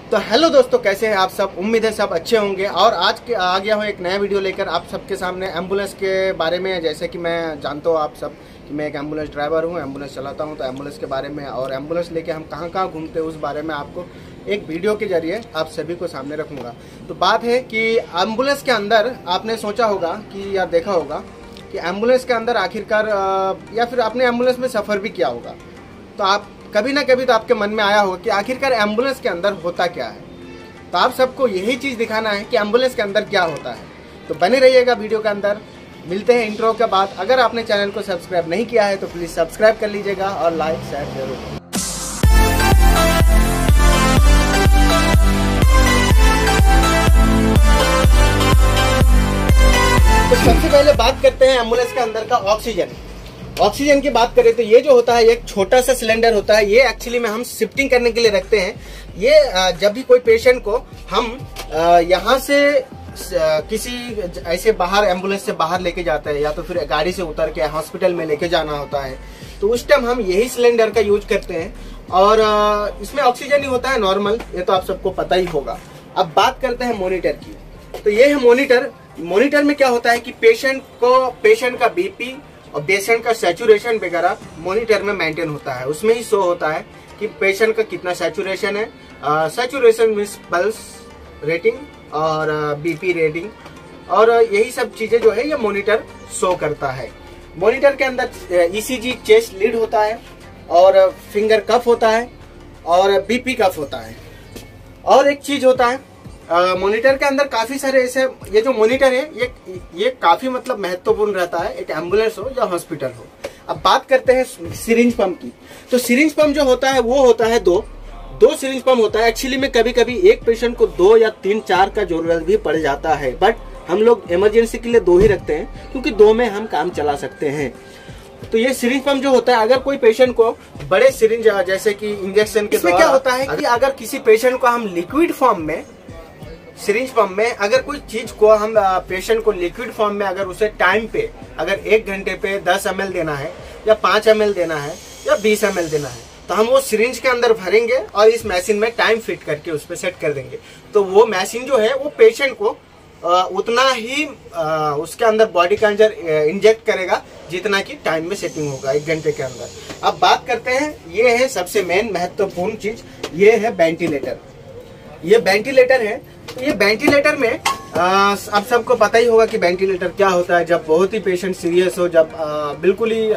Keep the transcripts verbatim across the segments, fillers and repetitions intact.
तो हेलो दोस्तों, कैसे हैं आप सब। उम्मीद है सब अच्छे होंगे। और आज के आ गया हूँ एक नया वीडियो लेकर आप सबके सामने एम्बुलेंस के बारे में। जैसे कि मैं जानता हूँ आप सब कि मैं एक एम्बुलेंस ड्राइवर हूँ, एम्बुलेंस चलाता हूँ। तो एम्बुलेंस के बारे में और एम्बुलेंस लेके हम कहाँ कहाँ घूमते हैं उस बारे में आपको एक वीडियो के जरिए आप सभी को सामने रखूँगा। तो बात है कि एम्बुलेंस के अंदर आपने सोचा होगा कि या देखा होगा कि एम्बुलेंस के अंदर आखिरकार या फिर आपने एम्बुलेंस में सफ़र भी किया होगा, तो आप कभी ना कभी तो आपके मन में आया होगा कि आखिरकार एम्बुलेंस के अंदर होता क्या है। तो आप सबको यही चीज़ दिखाना है कि एम्बुलेंस के अंदर क्या होता है। तो बने रहिएगा वीडियो के अंदर। मिलते हैं इंट्रो के बाद। अगर आपने चैनल को सब्सक्राइब नहीं किया है तो प्लीज़ सब्सक्राइब कर लीजिएगा और लाइक शेयर जरूर। तो सबसे पहले बात करते हैं एम्बुलेंस के अंदर का ऑक्सीजन। ऑक्सीजन की बात करें तो ये जो होता है एक छोटा सा सिलेंडर होता है। ये एक्चुअली में हम शिफ्टिंग करने के लिए रखते हैं। ये जब भी कोई पेशेंट को हम यहाँ से किसी ऐसे बाहर एम्बुलेंस से बाहर लेके जाते हैं या तो फिर गाड़ी से उतर के हॉस्पिटल में लेके जाना होता है, तो उस टाइम हम यही सिलेंडर का यूज करते हैं। और इसमें ऑक्सीजन ही होता है नॉर्मल, ये तो आप सबको पता ही होगा। अब बात करते हैं मॉनिटर की। तो ये है मॉनिटर। मॉनिटर में क्या होता है कि पेशेंट को पेशेंट का बीपी और पेशेंट का सैचुरेशन वगैरह मॉनिटर में मेंटेन होता है। उसमें ही शो होता है कि पेशेंट का कितना सैचुरेशन है। सैचुरेशन मींस पल्स रेटिंग और बीपी रेटिंग, और यही सब चीजें जो है ये मॉनिटर शो करता है। मॉनिटर के अंदर ईसीजी चेस्ट लीड होता है और फिंगर कफ होता है और बीपी कफ होता है। और एक चीज होता है मॉनिटर uh, के अंदर काफी सारे ऐसे, ये जो मॉनिटर है ये ये काफी मतलब महत्वपूर्ण रहता है, एक एम्बुलेंस हो या हॉस्पिटल हो। अब बात करते हैं सिरिंज पंप की। तो सिरिंज पंप जो होता है वो होता है दो दो सिरिंज पंप होता है। एक्चुअली में कभी कभी एक पेशेंट को दो या तीन चार का जरूरत भी पड़ जाता है, बट हम लोग इमरजेंसी के लिए दो ही रखते हैं क्योंकि दो में हम काम चला सकते हैं। तो ये सिरिंज पंप जो होता है, अगर कोई पेशेंट को बड़े सिरिंज जैसे कि इंजेक्शन के इसमें क्या होता है कि अगर किसी पेशेंट को हम लिक्विड फॉर्म में सिरिंज पंप में अगर कोई चीज को हम पेशेंट को लिक्विड फॉर्म में अगर उसे टाइम पे अगर एक घंटे पे दस एम एल देना है या पांच एम एल देना है या बीस एम एल देना है, तो हम वो सिरिंज के अंदर भरेंगे और इस मशीन में टाइम फिट करके उस पर सेट कर देंगे। तो वो मशीन जो है वो पेशेंट को आ, उतना ही आ, उसके अंदर बॉडी के अंदर इंजेक्ट करेगा जितना कि टाइम में सेटिंग होगा एक घंटे के अंदर। अब बात करते हैं, ये है सबसे मेन महत्वपूर्ण चीज, ये है वेंटिलेटर। ये वेंटिलेटर है। तो ये वेंटिलेटर में अब सबको पता ही होगा कि वेंटिलेटर क्या होता है। जब बहुत ही पेशेंट सीरियस हो, जब आ, बिल्कुल ही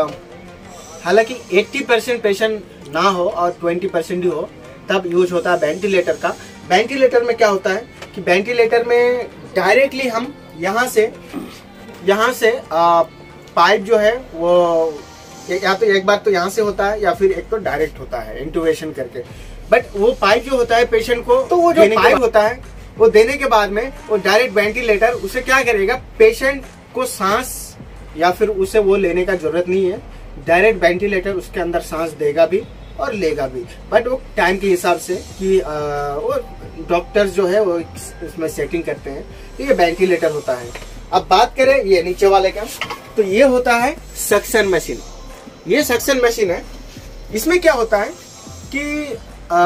हालांकि अस्सी परसेंट पेशेंट ना हो और बीस परसेंट ही हो, तब यूज होता है वेंटिलेटर का। वेंटिलेटर में क्या होता है कि वेंटिलेटर में डायरेक्टली हम यहाँ से यहाँ से आ, पाइप जो है वो या तो एक बार तो यहाँ से होता है या फिर एक तो डायरेक्ट होता है इंट्यूबेशन करके। बट वो पाइप जो होता है पेशेंट को, तो वो जो पाइप होता है वो देने के बाद में वो डायरेक्ट वेंटिलेटर उसे क्या करेगा, पेशेंट को सांस या फिर उसे वो लेने का जरूरत नहीं है। डायरेक्ट वेंटिलेटर उसके अंदर सांस देगा भी और लेगा भी, बट वो टाइम के हिसाब से कि आ, वो डॉक्टर्स जो है वो इसमें सेटिंग करते हैं। तो ये वेंटिलेटर होता है। अब बात करें ये नीचे वाले का, तो ये होता है सक्शन मशीन। ये सक्शन मशीन है। इसमें क्या होता है कि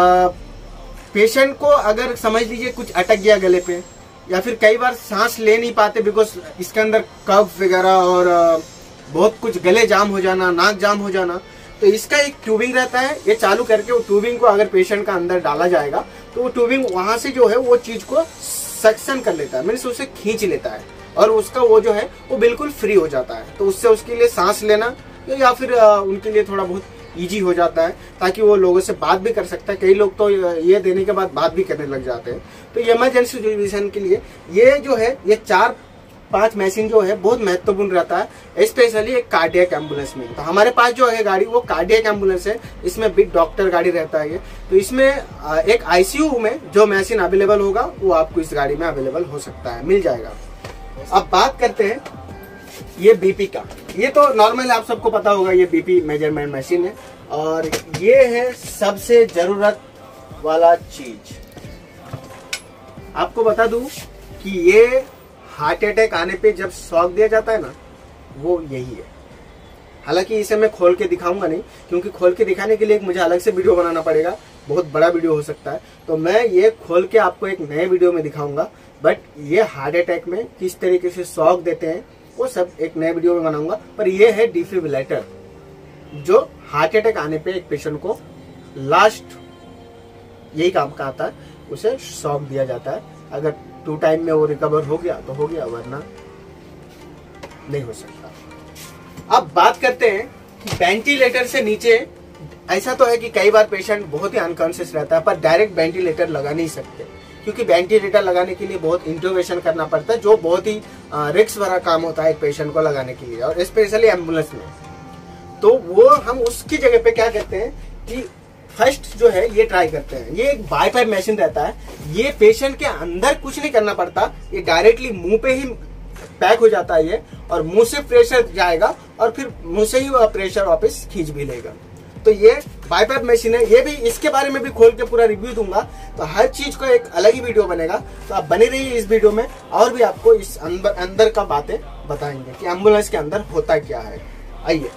पेशेंट को अगर समझ लीजिए कुछ अटक गया गले पे या फिर कई बार सांस ले नहीं पाते बिकॉज इसके अंदर कफ वगैरह और आ, बहुत कुछ, गले जाम हो जाना, नाक जाम हो जाना, तो इसका एक ट्यूबिंग रहता है। ये चालू करके वो ट्यूबिंग को अगर पेशेंट का अंदर डाला जाएगा तो वो ट्यूबिंग वहां से जो है वो चीज को सक्शन कर लेता है, मीन्स उसे खींच लेता है और उसका वो जो है वो बिल्कुल फ्री हो जाता है। तो उससे उसके लिए सांस लेना या फिर उनके लिए थोड़ा बहुत इजी हो जाता है, ताकि वो लोगों से बात भी कर सकता है। कई लोग तो ये देने के बाद बात भी करने लग जाते हैं। तो ये इमरजेंसी सिचुएशन के लिए ये जो है ये चार पांच मशीन जो है बहुत महत्वपूर्ण रहता है, स्पेशली एक कार्डियक एम्बुलेंस में। तो हमारे पास जो है गाड़ी वो कार्डियक एम्बुलेंस है। इसमें बिग डॉक्टर गाड़ी रहता है ये। तो इसमें एक आईसीयू में जो मशीन अवेलेबल होगा वो आपको इस गाड़ी में अवेलेबल हो सकता है, मिल जाएगा। अब बात करते हैं ये बीपी का। ये तो नॉर्मल आप सबको पता होगा, ये बीपी मेजरमेंट मशीन है। और ये है सबसे जरूरत वाला चीज। आपको बता दूं कि ये हार्ट अटैक आने पे जब शॉक दिया जाता है ना, वो यही है। हालांकि इसे मैं खोल के दिखाऊंगा नहीं, क्योंकि खोल के दिखाने के लिए मुझे अलग से वीडियो बनाना पड़ेगा। बहुत बड़ा वीडियो हो सकता है, तो मैं ये खोल के आपको एक नए वीडियो में दिखाऊंगा। बट ये हार्ट अटैक में किस तरीके से शॉक देते हैं वो सब एक नए वीडियो में बनाऊंगा। पर ये है डिफिब्रिलेटर, जो हार्ट अटैक आने पे एक पेशेंट को लास्ट यही काम का आता है, उसे शॉक दिया जाता है। अगर टू टाइम में वो रिकवर हो गया तो हो गया, वरना नहीं हो सकता। अब बात करते हैं कि वेंटिलेटर से नीचे, ऐसा तो है कि कई बार पेशेंट बहुत ही अनकॉन्शियस रहता है, पर डायरेक्ट वेंटिलेटर लगा नहीं सकते, क्योंकि वेंटिलेटर लगाने के लिए बहुत इंटरवेंशन करना पड़ता है, जो बहुत ही रिस्क भरा काम होता है एक पेशेंट को लगाने के लिए, और स्पेशली एम्बुलेंस में। तो वो हम उसकी जगह पे क्या करते हैं कि फर्स्ट जो है ये ट्राई करते हैं। ये एक बाईपाइप मशीन रहता है, ये पेशेंट के अंदर कुछ नहीं करना पड़ता, ये डायरेक्टली मुंह पे ही पैक हो जाता है ये, और मुंह से प्रेशर जाएगा और फिर मुंह से ही वो प्रेशर वापस खींच भी लेगा। तो ये बाईपाइप मशीन है, ये भी इसके बारे में भी खोल के पूरा रिव्यू दूंगा, तो हर चीज का एक अलग ही वीडियो बनेगा। तो आप बने रहिए इस वीडियो में, और भी आपको इस अंदर अंदर का बातें बताएंगे कि एम्बुलेंस के अंदर होता क्या है। आइए,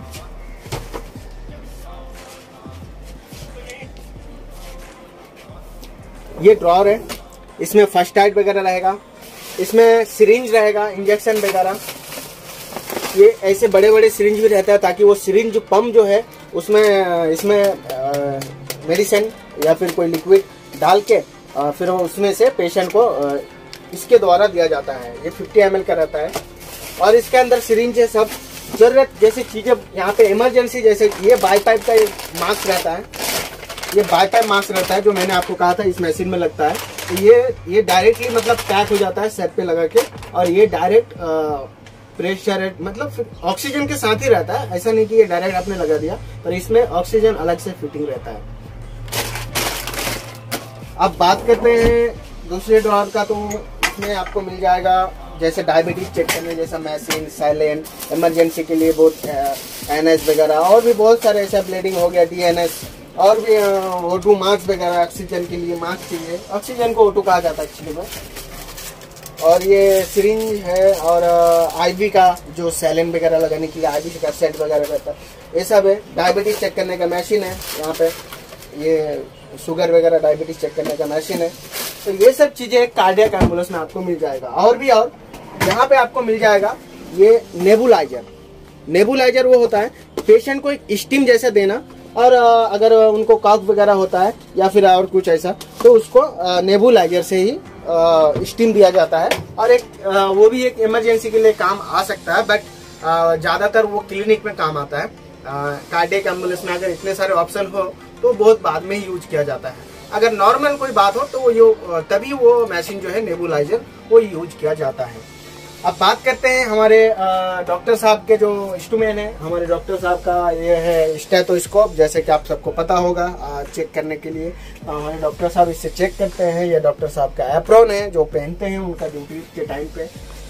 ये ड्रॉअर है, इसमें फर्स्ट एड वगैरह रहेगा, इसमें सिरिंज रहेगा, इंजेक्शन वगैरह। ये ऐसे बड़े बड़े सिरिंज भी रहता है, ताकि वो सिरिंज पंप जो है उसमें इसमें मेडिसिन या फिर कोई लिक्विड डाल के आ, फिर उसमें से पेशेंट को आ, इसके द्वारा दिया जाता है। ये फिफ्टी एम एल का रहता है, और इसके अंदर सिरिंज है, सब जरूरत जैसी चीजें यहाँ पे इमरजेंसी, जैसे ये बाईपाइप का मास्क रहता है, ये बाईपाइप मास्क रहता है जो मैंने आपको कहा था इस मशीन में लगता है। तो ये ये डायरेक्टली मतलब पैक हो जाता है सेट पे लगा के, और ये डायरेक्ट प्रेशर मतलब ऑक्सीजन के साथ ही रहता है, ऐसा नहीं कि ये डायरेक्ट आपने लगा दिया, पर इसमें ऑक्सीजन अलग से फिटिंग रहता है। अब बात करते हैं दूसरे ड्रॉअर का, तो इसमें आपको मिल जाएगा जैसे डायबिटीज चेक करने जैसा मशीन, साइलेंट, इमरजेंसी के लिए बहुत एन एस वगैरह, और भी बहुत सारे ऐसा ब्लीडिंग हो गया, डी एन एस, और भी ओ टू मास्क वगैरह, ऑक्सीजन के लिए मास्क चाहिए, ऑक्सीजन को ओ टू कहा जाता है एक्चुअली में। और ये सिरिंज है, और आईवी का जो सैलिन वगैरह लगाने के लिए आईवी का सेट वगैरह रहता है, ये सब है। डायबिटीज चेक करने का मशीन है यहाँ पे, ये शुगर वगैरह डायबिटीज चेक करने का मशीन है। तो ये सब चीजें कार्डियक एम्बुलेंस में आपको मिल जाएगा। और भी और यहाँ पे आपको मिल जाएगा ये नेबुलाइजर। नेबुलाइजर वो होता है पेशेंट को एक स्टीम जैसा देना, और अगर उनको कॉफ वगैरह होता है या फिर और कुछ ऐसा, तो उसको नेबुलाइजर से ही स्टीम दिया जाता है। और एक वो भी एक इमरजेंसी के लिए काम आ सकता है, बट ज्यादातर वो क्लिनिक में काम आता है। कार्डियक एम्बुलेंस में अगर इतने सारे ऑप्शन हो तो बहुत बाद में ही यूज किया जाता है। अगर नॉर्मल कोई बात हो तो वो तभी वो मशीन जो है नेबुलाइजर वो यूज किया जाता है। अब बात करते हैं हमारे डॉक्टर साहब के जो इंस्ट्रूमेंट है। हमारे डॉक्टर साहब का ये है स्टेथोस्कोप, जैसे कि आप सबको पता होगा, चेक करने के लिए हमारे डॉक्टर साहब इससे चेक करते हैं। ये डॉक्टर साहब का एप्रॉन है जो पहनते हैं उनका ड्यूटी के टाइम पे।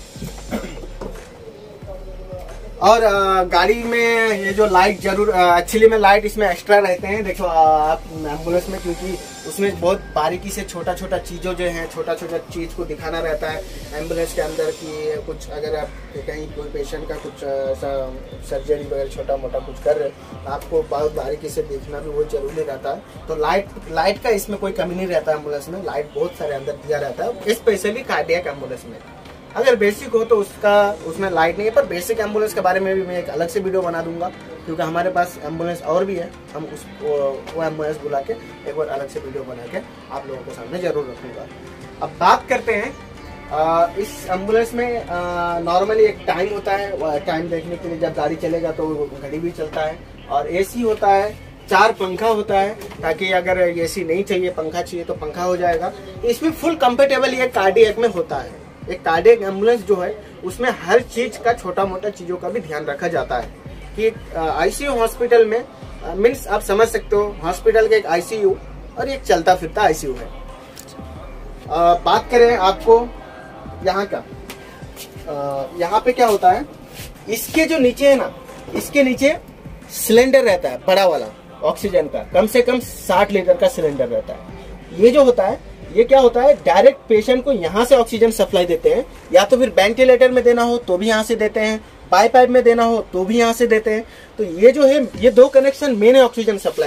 और गाड़ी में ये जो लाइट जरूर, एक्चुअली में लाइट इसमें एक्स्ट्रा रहते हैं, देखो आप एम्बुलेंस में, क्योंकि उसमें बहुत बारीकी से छोटा छोटा चीज़ों जो है, छोटा छोटा चीज़ को दिखाना रहता है एम्बुलेंस के अंदर की। कुछ अगर आप कहीं कोई पेशेंट का कुछ ऐसा सर्जरी वगैरह छोटा मोटा कुछ कर रहे हैं, आपको बहुत बारीकी से देखना भी बहुत जरूरी रहता है। तो लाइट लाइट का इसमें कोई कमी नहीं रहता एम्बुलेंस में, लाइट बहुत सारे अंदर दिया रहता है, स्पेशली कार्डियक एम्बुलेंस में। अगर बेसिक हो तो उसका उसमें लाइट नहीं है, पर बेसिक एम्बुलेंस के बारे में भी मैं एक अलग से वीडियो बना दूंगा, क्योंकि हमारे पास एम्बुलेंस और भी है। हम उस वो एम्बुलेंस बुला के एक बार अलग से वीडियो बना के आप लोगों के सामने जरूर रखूंगा। अब बात करते हैं आ, इस एम्बुलेंस में नॉर्मली एक टाइम होता है, टाइम देखने के लिए जब गाड़ी चलेगा तो घड़ी भी चलता है, और एसी होता है, चार पंखा होता है, ताकि अगर एसी नहीं चाहिए पंखा चाहिए तो पंखा हो जाएगा। इसमें फुल कंफर्टेबल ये कार्डियक में होता है। एक कार्डियक एम्बुलेंस जो है उसमें हर चीज का, छोटा मोटा चीजों का भी ध्यान रखा जाता है। कि आईसीयू हॉस्पिटल में मीन्स आप समझ सकते हो, हॉस्पिटल का एक आईसीयू और एक चलता फिरता आईसीयू है। आ, बात करें आपको यहाँ का, यहाँ पे क्या होता है, इसके जो नीचे है ना, इसके नीचे सिलेंडर रहता है बड़ा वाला ऑक्सीजन का, कम से कम साठ लीटर का सिलेंडर रहता है। ये जो होता है, ये क्या होता है, डायरेक्ट पेशेंट को यहाँ से ऑक्सीजन सप्लाई देते हैं, या तो फिर वेंटिलेटर में देना हो तो भी यहाँ से देते हैं, पाइप पाइप में देना हो तो भी यहाँ से देते हैं। तो ये जो है, ये दो कनेक्शन मेन है ऑक्सीजन सप्लाई का।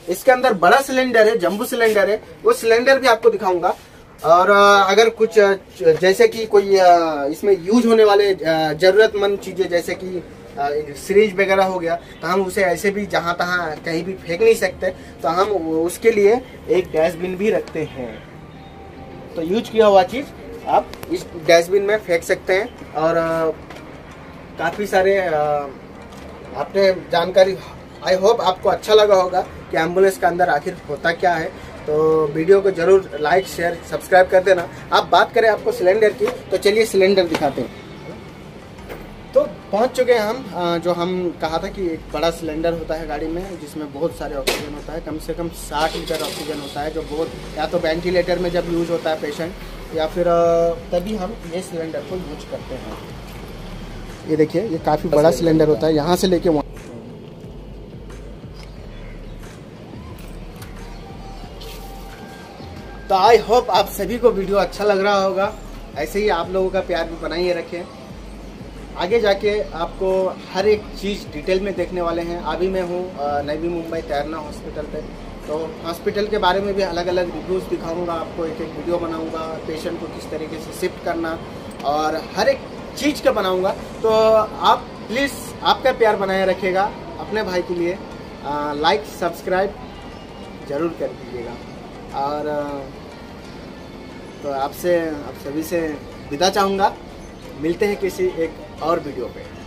इसके अंदर बड़ा सिलेंडर है, जंबू सिलेंडर है, वो सिलेंडर भी आपको दिखाऊंगा। और अगर कुछ जैसे कि कोई इसमें यूज होने वाले जरूरतमंद चीजें जैसे कि सीरीज वगैरह हो गया, तो हम उसे ऐसे भी जहां तहां कहीं भी फेंक नहीं सकते, तो हम उसके लिए एक डस्टबिन भी रखते हैं। तो यूज किया हुआ चीज आप इस डस्टबिन में फेंक सकते हैं। और काफी सारे आपने जानकारी, आई होप आपको अच्छा लगा होगा कि एम्बुलेंस के अंदर आखिर होता क्या है। तो वीडियो को जरूर लाइक शेयर सब्सक्राइब कर देना। आप बात करें आपको सिलेंडर की, तो चलिए सिलेंडर दिखाते हैं। तो पहुंच चुके हैं हम, जो हम कहा था कि एक बड़ा सिलेंडर होता है गाड़ी में जिसमें बहुत सारे ऑक्सीजन होता है, कम से कम साठ लीटर ऑक्सीजन होता है, जो बहुत या तो वेंटिलेटर में जब यूज होता है पेशेंट, या फिर तभी हम ये सिलेंडर को यूज करते हैं। ये देखिए, ये काफ़ी बड़ा सिलेंडर होता है, यहाँ से लेके वहाँ। तो आई होप आप सभी को वीडियो अच्छा लग रहा होगा। ऐसे ही आप लोगों का प्यार भी बनाइए रखें। आगे जाके आपको हर एक चीज़ डिटेल में देखने वाले हैं। अभी मैं हूँ नवी मुंबई तैरना हॉस्पिटल पे, तो हॉस्पिटल के बारे में भी अलग अलग रिव्यूज़ दिखाऊंगा आपको, एक एक वीडियो बनाऊंगा, पेशेंट को किस तरीके से शिफ्ट करना और हर एक चीज़ का बनाऊंगा। तो आप प्लीज़ आपका प्यार बनाए रखिएगा अपने भाई के लिए। आ, लाइक सब्सक्राइब जरूर कर दीजिएगा। और तो आपसे आप सभी से विदा चाहूँगा। मिलते हैं किसी एक और वीडियो पे।